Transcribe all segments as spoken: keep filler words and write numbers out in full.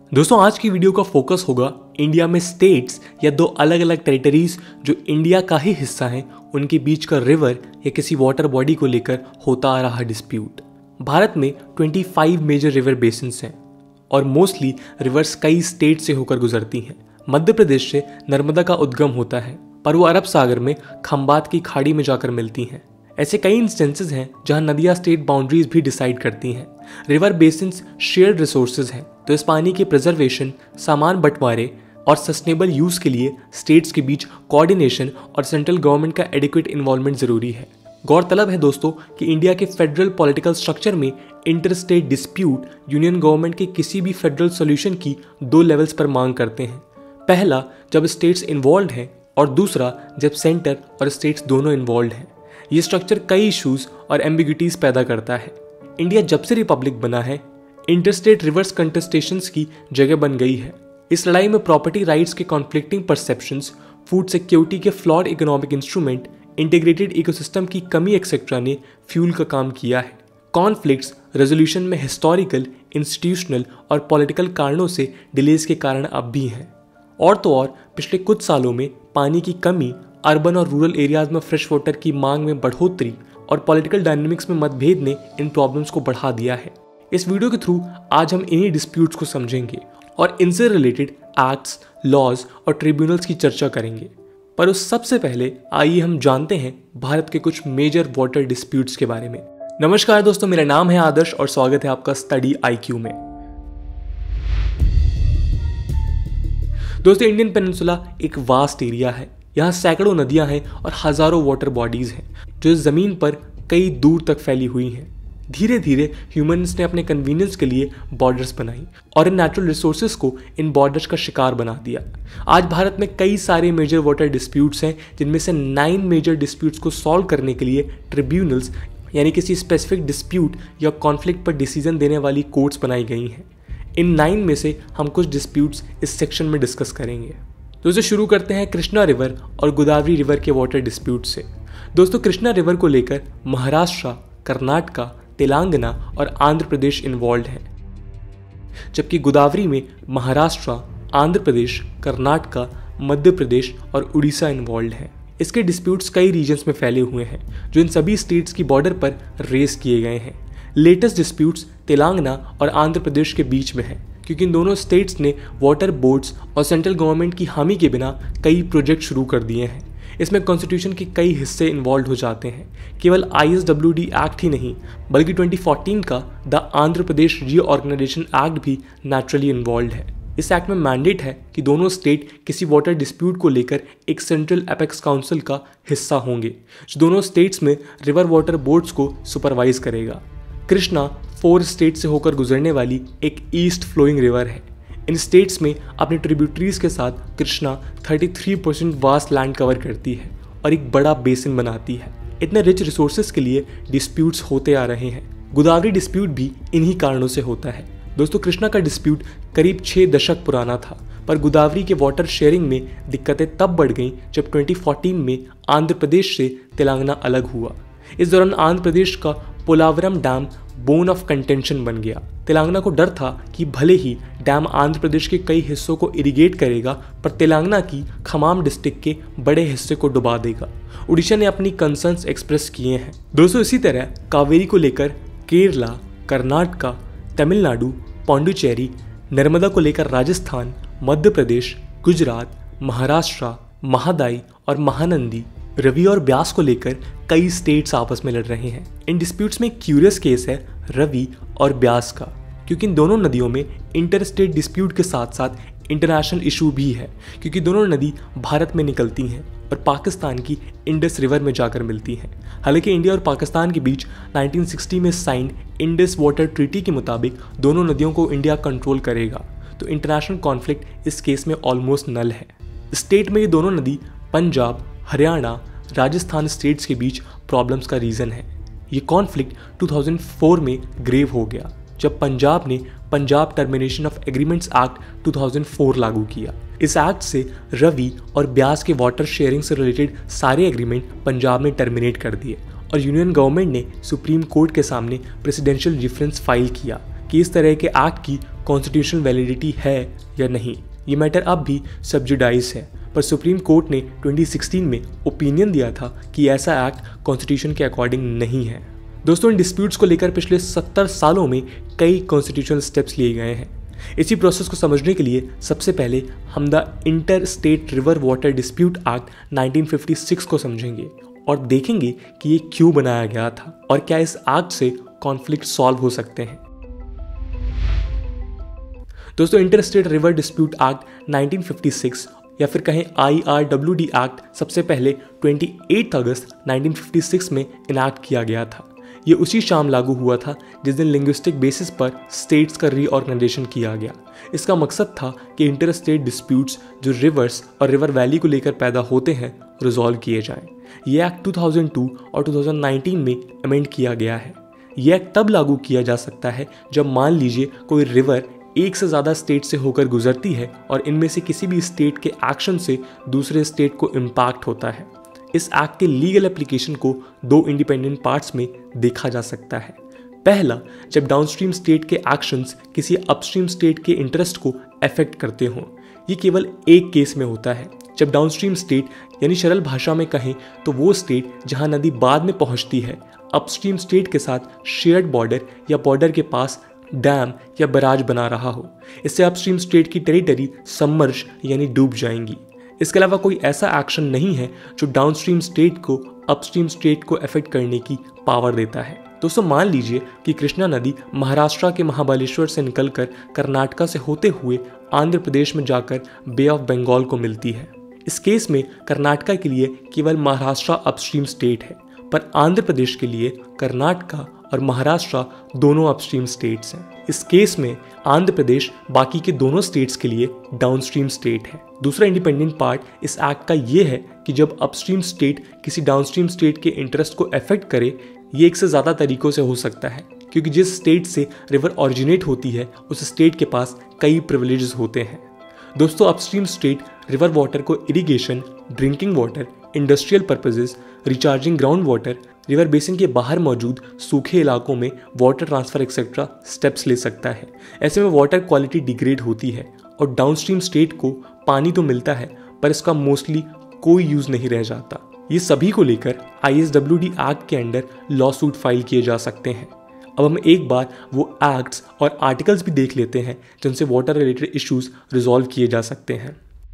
दोस्तों आज की वीडियो का फोकस होगा इंडिया में स्टेट्स या दो अलग अलग टेरिटरीज जो इंडिया का ही हिस्सा हैं उनके बीच का रिवर या किसी वाटर बॉडी को लेकर होता आ रहा डिस्प्यूट। भारत में पच्चीस मेजर रिवर बेसिन्स हैं और मोस्टली रिवर्स कई स्टेट से होकर गुजरती हैं। मध्य प्रदेश से नर्मदा का उद्गम होता है पर वो अरब सागर में खंबात की खाड़ी में जाकर मिलती हैं। ऐसे कई इंस्टेंसेस हैं जहां नदियां स्टेट बाउंड्रीज भी डिसाइड करती हैं। रिवर बेसिन्स शेयर्ड रिसोर्सेज हैं तो इस पानी के प्रिजर्वेशन, सामान बंटवारे और सस्टेनेबल यूज के लिए स्टेट्स के बीच कोऑर्डिनेशन और सेंट्रल गवर्नमेंट का एडिक्वेट इन्वॉल्वमेंट जरूरी है। गौरतलब है दोस्तों कि इंडिया के फेडरल पॉलिटिकल स्ट्रक्चर में inter state dispute union government के किसी भी फेडरल सॉल्यूशन की दो लेवल्स पर मांग करते हैं। पहला जब स्टेट्स इन्वॉल्व हैं और दूसरा जब सेंटर और स्टेट्स दोनों इन्वॉल्व हैं। ये स्ट्रक्चर कई इश्यूज और एम्बिग्यूटीज पैदा करता है। इंडिया जब से रिपब्लिक बना है इंटरस्टेट रिवर्स कंटेस्टेशंस की जगह बन गई है। इस लड़ाई में प्रॉपर्टी राइट्स के कॉन्फ्लिक्टिंग परसेप्शंस, फूड सिक्योरिटी के flawed economic instrument, integrated ecosystem की कमी एक्सेट्रा ने फ्यूल का काम किया है। कॉन्फ्लिक्ट्स रेजोल्यूशन में हिस्टोरिकल, इंस्टीट्यूशनल और पॉलिटिकल कारणों से डिलेज के कारण अब भी हैं। और तो और पिछले कुछ सालों में पानी की कमी, अर्बन और रूरल एरियाज में फ्रेश वाटर की मांग में बढ़ोतरी और पॉलिटिकल डायनामिक्स में मतभेद ने इन प्रॉब्लम्स को बढ़ा दिया है। इस वीडियो के थ्रू आज हम इन्हीं डिस्प्यूट्स को समझेंगे और इनसे रिलेटेड एक्ट्स, लॉज और ट्रिब्यूनल्स की चर्चा करेंगे। पर उस सबसे पहले आइए हम जानते हैं भारत के कुछ मेजर वाटर डिस्प्यूट्स के बारे में। नमस्कार दोस्तों, मेरा नाम है आदर्श और स्वागत है आपका स्टडी आईक्यू में। दोस्तों इंडियन पेनिनसुला एक वास्ट एरिया है। यहाँ सैकड़ों नदियां हैं और हजारों वाटर बॉडीज हैं जो इस जमीन पर कई दूर तक फैली हुई हैं। धीरे धीरे ह्यूमंस ने अपने कन्वीनियंस के लिए बॉर्डर्स बनाई और इन नेचुरल रिसोर्सेज को इन बॉर्डर्स का शिकार बना दिया। आज भारत में कई सारे मेजर वाटर डिस्प्यूट्स हैं जिनमें से नाइन मेजर डिस्प्यूट्स को सॉल्व करने के लिए ट्रिब्यूनल्स यानी किसी स्पेसिफिक डिस्प्यूट या कॉन्फ्लिक्ट पर डिसीजन देने वाली कोर्ट्स बनाई गई हैं। इन नाइन में से हम कुछ डिस्प्यूट्स इस सेक्शन में डिस्कस करेंगे। दोस्तों शुरू करते हैं कृष्णा रिवर और गोदावरी रिवर के वाटर डिस्प्यूट से। दोस्तों कृष्णा रिवर को लेकर महाराष्ट्र, कर्नाटका, तेलंगाना और आंध्र प्रदेश इन्वॉल्व हैं, जबकि गोदावरी में महाराष्ट्र, आंध्र प्रदेश, कर्नाटका, मध्य प्रदेश और उड़ीसा इन्वॉल्व हैं। इसके डिस्प्यूट्स कई रीजन्स में फैले हुए हैं जो इन सभी स्टेट्स की बॉर्डर पर रेस किए गए हैं। लेटेस्ट डिस्प्यूट्स तेलंगाना और आंध्र प्रदेश के बीच में हैं क्योंकि इन दोनों स्टेट्स ने वाटर बोर्ड्स और सेंट्रल गवर्नमेंट की हामी के बिना कई प्रोजेक्ट शुरू कर दिए हैं। इसमें कॉन्स्टिट्यूशन के कई हिस्से इन्वॉल्व हो जाते हैं। केवल I S W D act ही नहीं बल्कि ट्वेंटी फोर्टीन का the Andhra Pradesh reorganisation act भी नेचुरली इन्वॉल्व है। इस एक्ट में मैंडेट है कि दोनों स्टेट किसी वाटर डिस्प्यूट को लेकर एक सेंट्रल एपेक्स काउंसिल का हिस्सा होंगे जो दोनों स्टेट्स में रिवर वाटर बोर्ड्स को सुपरवाइज करेगा। कृष्णा फोर स्टेट से होकर गुजरने वाली एक ईस्ट फ्लोइंग रिवर है। इन स्टेट्स में अपने ट्रिब्यूटरीज के साथ कृष्णा तैंतीस परसेंट वास्ट लैंड कवर करती है और एक बड़ा बेसिन बनाती है। इतने रिच रिसोर्सेज के लिए डिस्प्यूट्स होते आ रहे हैं। गोदावरी डिस्प्यूट भी इन्हीं कारणों से होता है। दोस्तों कृष्णा का डिस्प्यूट करीब छः दशक पुराना था पर गोदावरी के वाटर शेयरिंग में दिक्कतें तब बढ़ गईं जब ट्वेंटी फोर्टीन में आंध्र प्रदेश से तेलंगाना अलग हुआ। इस दौरान आंध्र प्रदेश का Polavaram dam bone of contention बन गया। तेलंगाना को डर था कि भले ही डैम आंध्र प्रदेश के कई हिस्सों को इरिगेट करेगा पर तेलंगाना की खमाम डिस्ट्रिक्ट के बड़े हिस्से को डुबा देगा। उड़ीसा ने अपनी कंसर्न्स एक्सप्रेस किए हैं। दोस्तों इसी तरह कावेरी को लेकर केरला, कर्नाटका, तमिलनाडु, पौंडुचेरी, नर्मदा को लेकर राजस्थान, मध्य प्रदेश, गुजरात, महाराष्ट्र, महादाई और महानंदी, रवि और ब्यास को लेकर कई स्टेट्स आपस में लड़ रहे हैं। इन डिस्प्यूट्स में क्यूरियस केस है रवि और ब्यास का क्योंकि इन दोनों नदियों में इंटर स्टेट डिस्प्यूट के साथ साथ इंटरनेशनल इशू भी है क्योंकि दोनों नदी भारत में निकलती हैं और पाकिस्तान की इंडस रिवर में जाकर मिलती हैं। हालांकि इंडिया और पाकिस्तान के बीच नाइनटीन सिक्सटी में साइंड इंडस वाटर ट्रीटी के मुताबिक दोनों नदियों को इंडिया कंट्रोल करेगा तो इंटरनेशनल कॉन्फ्लिक्ट इस केस में ऑलमोस्ट नल है। स्टेट में ये दोनों नदी पंजाब, हरियाणा, राजस्थान स्टेट्स के बीच प्रॉब्लम्स का रीज़न है। ये कॉन्फ्लिक्ट दो हज़ार चार में ग्रेव हो गया जब पंजाब ने Punjab termination of agreements act दो हज़ार चार लागू किया। इस एक्ट से रवि और ब्यास के वाटर शेयरिंग से रिलेटेड सारे एग्रीमेंट पंजाब ने टर्मिनेट कर दिए और यूनियन गवर्नमेंट ने सुप्रीम कोर्ट के सामने प्रेसिडेंशियल रेफरेंस फाइल किया कि इस तरह के एक्ट की कॉन्स्टिट्यूशनल वैलिडिटी है या नहीं। ये मैटर अब भी सब जुडाइज है, पर सुप्रीम कोर्ट ने ट्वेंटी सिक्सटीन में ओपिनियन दिया था कि ऐसा एक्ट कॉन्स्टिट्यूशन के अकॉर्डिंग नहीं है। दोस्तों, इन डिस्प्यूट्स को लेकर पिछले सत्तर सालों में कई कॉन्स्टिट्यूशनल स्टेप्स लिए गए हैं। इसी प्रोसेस को समझने के लिए सबसे पहले हम the inter state river water dispute act nineteen fifty six को समझेंगे और देखेंगे कि ये क्यों बनाया गया था और क्या इस एक्ट से कॉन्फ्लिक्ट सॉल्व हो सकते हैं। दोस्तों, inter state river dispute act nineteen fifty six या फिर कहें I R W D act सबसे पहले अट्ठाईस अगस्त नाइनटीन फिफ्टी सिक्स में इनैक्ट किया गया था। ये उसी शाम लागू हुआ था जिस दिन लिंग्विस्टिक बेसिस पर स्टेट्स का रीऑर्गेनाइजेशन किया गया। इसका मकसद था कि इंटर स्टेट डिस्प्यूट्स जो रिवर्स और रिवर वैली को लेकर पैदा होते हैं रिजॉल्व किए जाएं। ये एक्ट टू थाउजेंड टू और टू थाउजेंड नाइनटीन में अमेंड किया गया है। यह एक्ट तब लागू किया जा सकता है जब मान लीजिए कोई रिवर एक से ज़्यादा स्टेट से होकर गुजरती है और इनमें से किसी भी स्टेट के एक्शन से दूसरे स्टेट को इम्पैक्ट होता है। इस एक्ट के लीगल एप्लीकेशन को दो इंडिपेंडेंट पार्ट्स में देखा जा सकता है। पहला, जब डाउनस्ट्रीम स्टेट के एक्शंस किसी अपस्ट्रीम स्टेट के इंटरेस्ट को अफेक्ट करते हों। ये केवल एक केस में होता है, जब डाउनस्ट्रीम स्टेट यानी सरल भाषा में कहें तो वो स्टेट जहां नदी बाद में पहुंचती है अपस्ट्रीम स्टेट के साथ शेयर्ड बॉर्डर या बॉर्डर के पास डैम या बराज बना रहा हो। इससे अपस्ट्रीम स्टेट की टेरिटरी सबमर्ज यानी डूब जाएंगी। इसके अलावा कोई ऐसा एक्शन नहीं है जो डाउनस्ट्रीम स्टेट को अपस्ट्रीम स्टेट को अफेक्ट करने की पावर देता है। दोस्तों, मान लीजिए कि कृष्णा नदी महाराष्ट्र के महाबलेश्वर से निकलकर कर्नाटका से होते हुए आंध्र प्रदेश में जाकर बे ऑफ बंगाल को मिलती है। इस केस में कर्नाटका के लिए केवल महाराष्ट्र अपस्ट्रीम स्टेट है, पर आंध्र प्रदेश के लिए कर्नाटका और महाराष्ट्र दोनों अपस्ट्रीम स्टेट्स हैं। इस केस में आंध्र प्रदेश बाकी के दोनों स्टेट्स के लिए डाउनस्ट्रीम स्टेट है। दूसरा इंडिपेंडेंट पार्ट इस एक्ट का ये है कि जब अपस्ट्रीम स्टेट किसी डाउनस्ट्रीम स्टेट के इंटरेस्ट को अफेक्ट करे, ये एक से ज़्यादा तरीकों से हो सकता है, क्योंकि जिस स्टेट से रिवर ऑरिजिनेट होती है उस स्टेट के पास कई प्रिविलेजेस होते हैं। दोस्तों, अपस्ट्रीम स्टेट रिवर वाटर को irrigation, drinking water, industrial purposes, recharging ground water, river basin के बाहर मौजूद सूखे इलाकों में वाटर ट्रांसफर एक्सेट्रा स्टेप्स ले सकता है। ऐसे में वाटर क्वालिटी डिग्रेड होती है और डाउनस्ट्रीम स्टेट को पानी तो मिलता है पर इसका मोस्टली कोई यूज नहीं रह जाता। ये सभी को लेकर I S W D act के अंडर लॉ सूट फाइल किए जा सकते हैं। अब हम एक बार वो एक्ट्स और आर्टिकल्स भी देख लेते हैं जिनसे वाटर रिलेटेड इश्यूज रिजॉल्व किए जा सकते हैं।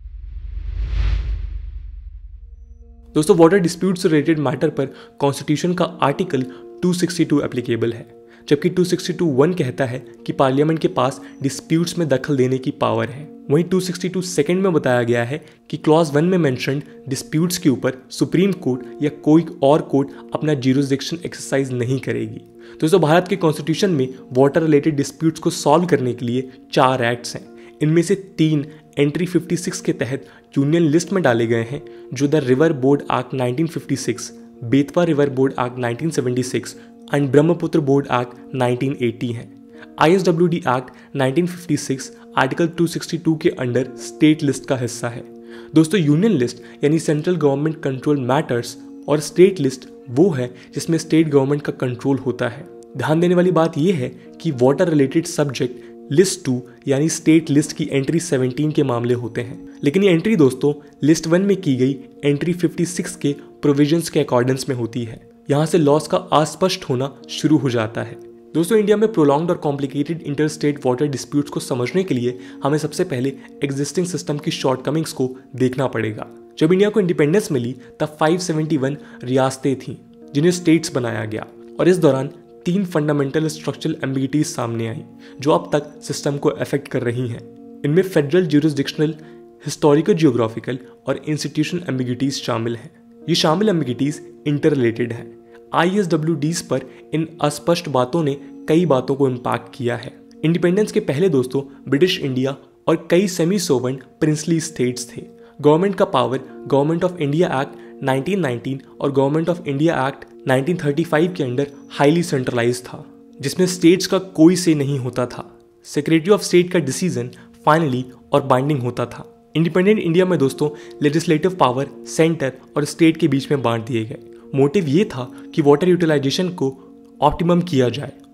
दोस्तों, वाटर डिस्प्यूट से रिलेटेड मैटर पर कॉन्स्टिट्यूशन का article two sixty two applicable है, जबकि टू सिक्सटी टू वन कहता है कि पार्लियामेंट के पास डिस्प्यूट्स में दखल देने की पावर है। वहीं टू सिक्सटी टू सेकंड में बताया गया है कि क्लॉज वन में मेंशन्ड डिस्प्यूट्स के ऊपर सुप्रीम कोर्ट या कोई और कोर्ट अपना ज्यूरिसडिक्शन एक्सरसाइज नहीं करेगी। दोस्तों, भारत के कॉन्स्टिट्यूशन में वाटर रिलेटेड डिस्प्यूट्स को सॉल्व करने के लिए चार एक्ट्स हैं। इनमें से तीन एंट्री फिफ्टी सिक्स के तहत यूनियन लिस्ट में डाले गए हैं, जो the river board act nineteen fifty six, Betwa river board act nineteen seventy six and Brahmaputra board act nineteen eighty है। I S W D act nineteen fifty six article two sixty two के under state list का हिस्सा है। दोस्तों, union list यानी central government control matters और state list वो है जिसमें स्टेट गवर्नमेंट का कंट्रोल होता है। ध्यान देने वाली बात यह है कि water related subject list two यानी स्टेट लिस्ट की एंट्री सेवनटीन के मामले होते हैं, लेकिन ये एंट्री दोस्तों लिस्ट वन में की गई एंट्री फिफ्टी सिक्स के प्रोविजंस के अकॉर्डेंस में होती है। यहाँ से लॉस का अस्पष्ट होना शुरू हो जाता है। दोस्तों, इंडिया में प्रोलॉन्ग्ड और complicated inter state water disputes को समझने के लिए हमें सबसे पहले एग्जिस्टिंग सिस्टम की शॉर्टकमिंग्स को देखना पड़ेगा। जब इंडिया को इंडिपेंडेंस मिली तब पाँच सौ इकहत्तर रियासतें थीं जिन्हें स्टेट्स बनाया गया, और इस दौरान तीन फंडामेंटल स्ट्रक्चरल एम्बिगिटीज सामने आई जो अब तक सिस्टम को अफेक्ट कर रही हैं। इनमें फेडरल ज्यूरिसडिक्शनल, हिस्टोरिकल जियोग्राफिकल और इंस्टीट्यूशनल एम्बिगिटीज शामिल हैं। ये शामिल एम्बिगिटीज इंटर रिलेटेड हैं। आई एस डब्ल्यू डीज पर इन अस्पष्ट बातों ने कई बातों को इम्पैक्ट किया है। इंडिपेंडेंस के पहले दोस्तों ब्रिटिश इंडिया और कई सेमी सोवर्न प्रिंसली स्टेट्स थे। गवर्नमेंट का power government of India act nineteen nineteen और government of India act nineteen thirty five के अंडर हाईली सेंट्रलाइज था, जिसमें स्टेट्स का कोई से नहीं होता था। सेक्रेटरी ऑफ स्टेट का डिसीजन फाइनली और बाइंडिंग होता था। इंडिपेंडेंट इंडिया में दोस्तों लेजिस्लेटिव पावर सेंटर और स्टेट के बीच में बांट दिए गए। मोटिव ये था कि वाटर यूटिलाइजेशन को ऑप्टिमम किया जाए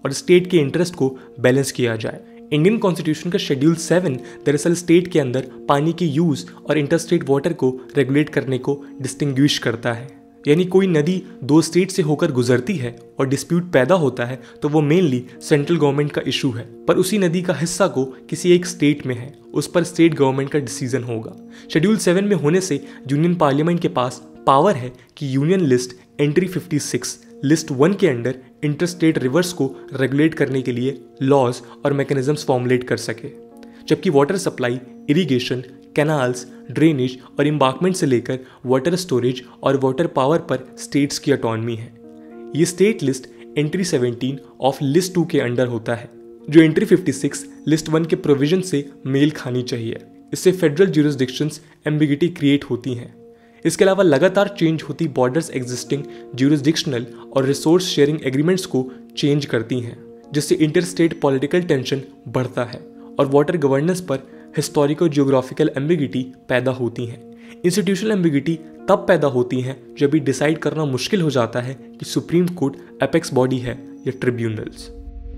और स्टेट के इंटरेस्ट को बैलेंस किया जाए। इंडियन कॉन्स्टिट्यूशन का शेड्यूल सेवन दरअसल स्टेट के अंदर पानी के यूज और इंटरस्टेट वाटर को रेगुलेट करने को डिस्टिंग्विश करता है। यानी कोई नदी दो स्टेट से होकर गुजरती है और डिस्प्यूट पैदा होता है तो वो मेनली सेंट्रल गवर्नमेंट का इशू है, पर उसी नदी का हिस्सा को किसी एक स्टेट में है, उस पर स्टेट गवर्नमेंट का डिसीजन होगा। शेड्यूल सेवन में होने से यूनियन पार्लियामेंट के पास पावर है कि union list entry fifty six list one के अंडर इंटरस्टेट रिवर्स को रेगुलेट करने के लिए लॉज और मैकेनिज्म्स फॉर्मुलेट कर सके, जबकि water supply, irrigation, canals, drainage और एम्बार्कमेंट से लेकर वाटर स्टोरेज और वाटर पावर पर स्टेट्स की ऑटोनॉमी है। ये state list entry seventeen of list two के अंडर होता है, जो entry fifty six list one के प्रोविजन से मेल खानी चाहिए। इससे फेडरल ज्यूरिसडिक्शंस एम्बिगिटी क्रिएट होती हैं। इसके अलावा लगातार चेंज होती बॉर्डर्स एग्जिस्टिंग ज्यूरिसडिक्शनल और रिसोर्स शेयरिंग एग्रीमेंट्स को चेंज करती हैं, जिससे इंटरस्टेट पॉलिटिकल टेंशन बढ़ता है और वाटर गवर्नेंस पर हिस्टोरिको जियोग्राफिकल एम्बिगिटी पैदा होती हैं। इंस्टीट्यूशनल एम्बिगिटी तब पैदा होती हैं जब ये डिसाइड करना मुश्किल हो जाता है कि सुप्रीम कोर्ट एपेक्स बॉडी है या ट्रिब्यूनल्स।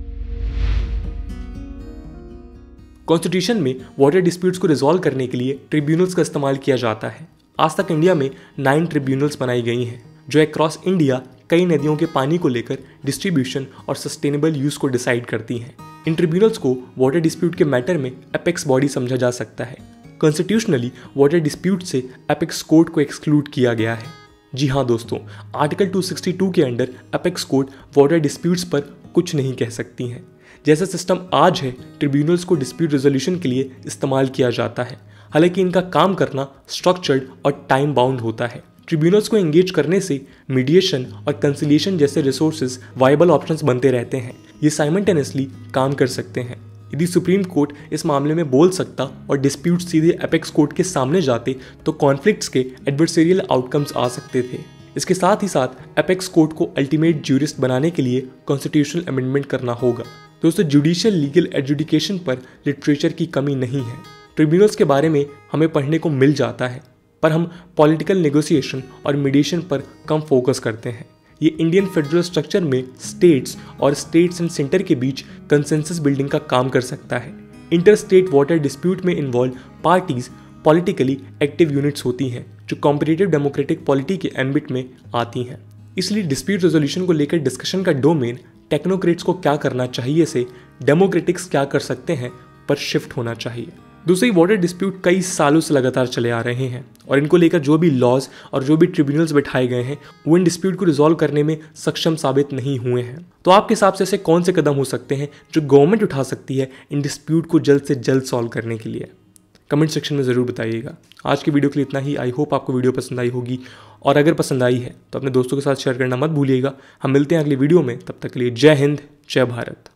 कॉन्स्टिट्यूशन में वाटर डिस्प्यूट्स को रिजॉल्व करने के लिए ट्रिब्यूनल्स का इस्तेमाल किया जाता है। आज तक इंडिया में नाइन ट्रिब्यूनल्स बनाई गई हैं, जो अक्रॉस इंडिया कई नदियों के पानी को लेकर डिस्ट्रीब्यूशन और सस्टेनेबल यूज को डिसाइड करती हैं। इन ट्रिब्यूनल्स को वाटर डिस्प्यूट के मैटर में एपेक्स बॉडी समझा जा सकता है। कॉन्स्टिट्यूशनली वाटर डिस्प्यूट से एपेक्स कोर्ट को एक्सक्लूड किया गया है। जी हाँ दोस्तों, आर्टिकल टू सिक्सटी टू के under apex court water disputes पर कुछ नहीं कह सकती हैं। जैसा सिस्टम आज है, ट्रिब्यूनल्स को डिस्प्यूट रेजोल्यूशन के लिए इस्तेमाल किया जाता है, हालांकि इनका काम करना स्ट्रक्चर्ड और टाइम बाउंड होता है। ट्रिब्यूनल्स को एंगेज करने से मीडिएशन और कंसिलिएशन जैसे रिसोर्सेज वायबल ऑप्शंस बनते रहते हैं। ये साइमल्टेनियसली काम कर सकते हैं। यदि सुप्रीम कोर्ट इस मामले में बोल सकता और डिस्प्यूट सीधे एपेक्स कोर्ट के सामने जाते तो कॉन्फ्लिक्ट्स के एडवर्सेरियल आउटकम्स आ सकते थे। इसके साथ ही साथ एपेक्स कोर्ट को अल्टीमेट ज्यूरिस्ट बनाने के लिए कॉन्स्टिट्यूशनल अमेंडमेंट करना होगा। दोस्तों, जुडिशियल लीगल एजुडिकेशन पर लिटरेचर की कमी नहीं है। ट्रिब्यूनल्स के बारे में हमें पढ़ने को मिल जाता है, पर हम पॉलिटिकल नेगोशिएशन और मीडिएशन पर कम फोकस करते हैं। ये इंडियन फेडरल स्ट्रक्चर में स्टेट्स और स्टेट्स एंड सेंटर के बीच कंसेंसस बिल्डिंग का काम कर सकता है। इंटर स्टेट वाटर डिस्प्यूट में involve parties politically active units होती हैं, जो कॉम्पिटिटिव डेमोक्रेटिक पॉलिटी के एम्बिट में आती हैं। इसलिए डिस्प्यूट रेजोल्यूशन को लेकर डिस्कशन का डोमेन टेक्नोक्रेट्स को क्या करना चाहिए से डेमोक्रेटिक्स क्या कर सकते हैं पर शिफ्ट होना चाहिए। दूसरी, वाटर डिस्प्यूट कई सालों से लगातार चले आ रहे हैं और इनको लेकर जो भी लॉज और जो भी ट्रिब्यूनल्स बैठाए गए हैं वो इन डिस्प्यूट को रिजॉल्व करने में सक्षम साबित नहीं हुए हैं। तो आपके हिसाब से ऐसे कौन से कदम हो सकते हैं जो गवर्नमेंट उठा सकती है इन डिस्प्यूट को जल्द से जल्द सॉल्व करने के लिए? कमेंट सेक्शन में ज़रूर बताइएगा। आज की वीडियो के लिए इतना ही। आई होप आपको वीडियो पसंद आई होगी, और अगर पसंद आई है तो अपने दोस्तों के साथ शेयर करना मत भूलिएगा। हम मिलते हैं अगली वीडियो में, तब तक के लिए जय हिंद, जय भारत।